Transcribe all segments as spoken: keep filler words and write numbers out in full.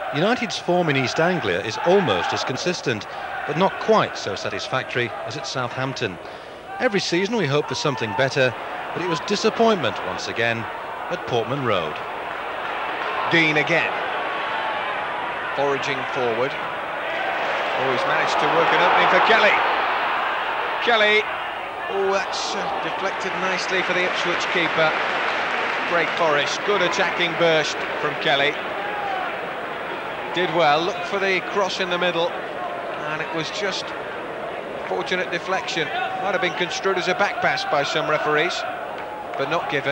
United's form in East Anglia is almost as consistent, but not quite so satisfactory as at Southampton. Every season we hope for something better, but it was disappointment once again at Portman Road. Dean again. Foraging forward. Oh, he's managed to work an opening for Kelly. Kelly. Oh, that's uh, deflected nicely for the Ipswich keeper. Craig Forrest. Good attacking burst from Kelly. Did well, looked for the cross in the middle, and it was just fortunate deflection. Might have been construed as a back pass by some referees, but not given.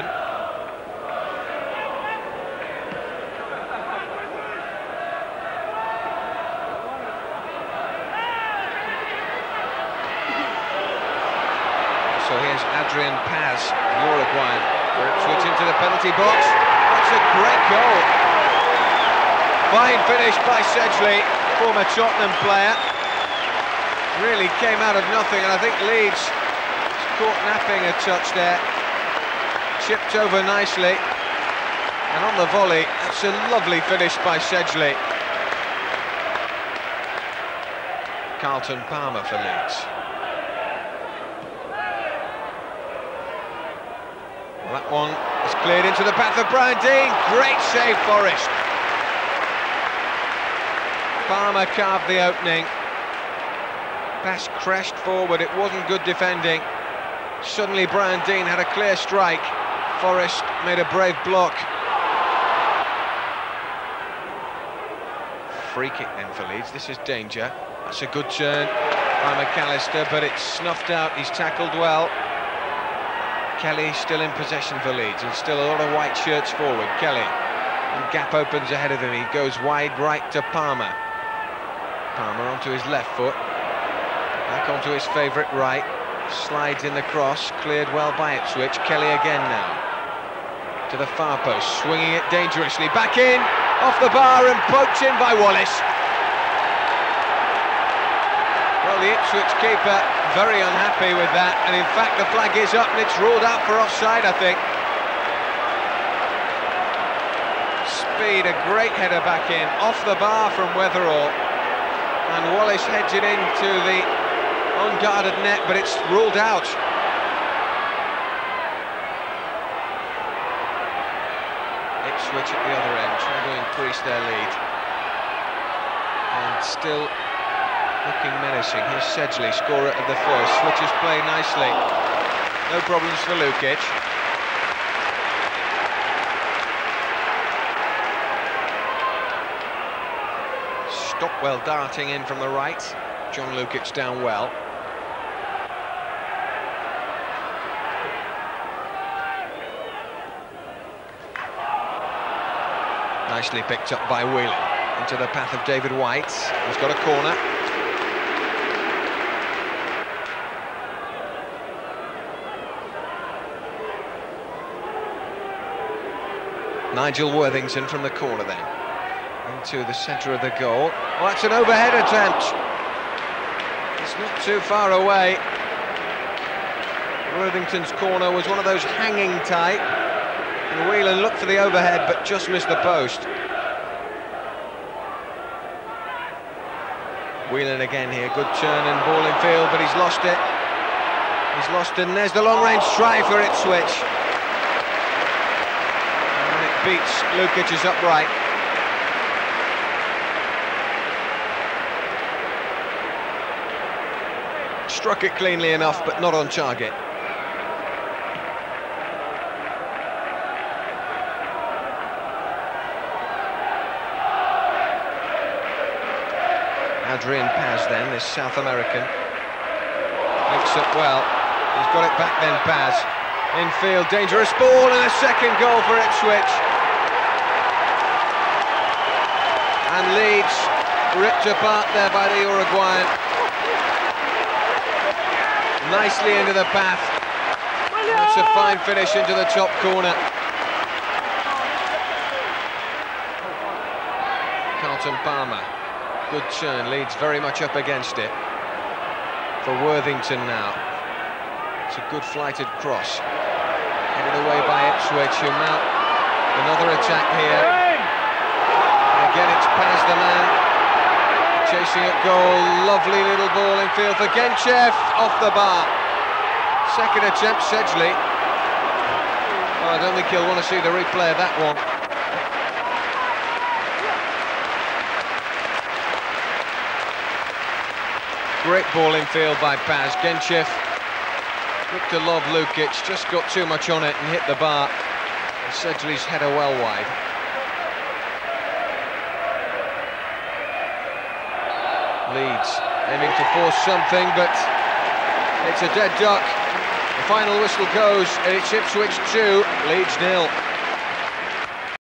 So here's Adrian Paz, the Uruguayan, for Ipswich into the penalty box. That's a great goal. Fine finish by Sedgley, former Tottenham player. Really came out of nothing, and I think Leeds caught napping a touch there. Chipped over nicely, and on the volley, that's a lovely finish by Sedgley. Carlton Palmer for Leeds. Well, that one is cleared into the path of Brian Deane. Great save, Forrest. Palmer carved the opening. Pass crashed forward, it wasn't good defending. Suddenly Brian Deane had a clear strike. Forrest made a brave block. Free kick then for Leeds. This is danger. That's a good turn by McAllister, but it's snuffed out. He's tackled well. Kelly still in possession for Leeds, and still a lot of white shirts forward. Kelly, and gap opens ahead of him. He goes wide right to Palmer. Palmer onto his left foot. Back onto his favourite right. Slides in the cross, cleared well by Ipswich. Kelly again now. To the far post, swinging it dangerously. Back in, off the bar and poked in by Wallace. Well, the Ipswich keeper very unhappy with that, and in fact the flag is up and it's ruled out for offside, I think. Speed, a great header back in, off the bar from Weatherall, and Wallace heads it into the unguarded net, but it's ruled out. Ipswich at the other end, trying to increase their lead, and still looking menacing. Here's Sedgley, scorer of the first. Switches play nicely. No problems for Lukic. Stockwell darting in from the right. John Lukic down well. Nicely picked up by Whelan. Into the path of David White. He's got a corner. Nigel Worthington from the corner then, into the centre of the goal. Oh, that's an overhead attempt. It's not too far away. Worthington's corner was one of those hanging type, and Whelan looked for the overhead but just missed the post. Whelan again here, good turn and ball in field, but he's lost it. He's lost it, and there's the long-range try for Ipswich. Beats Lukic's upright. Struck it cleanly enough, but not on target. Adrian Paz then, this South American. Links up well. He's got it back then, Paz. Infield, dangerous ball, and a second goal for Ipswich. And Leeds ripped apart there by the Uruguayan. Nicely into the path. That's a fine finish into the top corner. Carlton Palmer, good turn. Leeds very much up against it. For Worthington now. It's a good flighted cross. Headed away by Ipswich, who mount another attack here. again it's Paz the man. Chasing at goal, lovely little ball in field for Genchev, off the bar. Second attempt, Sedgley. Oh, I don't think he'll want to see the replay of that one. Great ball in field by Paz. Genchev looked to lob Lukic, just got too much on it and hit the bar. Sedgley's header well wide. Leeds aiming to force something, but it's a dead duck. The final whistle goes, and it's Ipswich two, Leeds nil.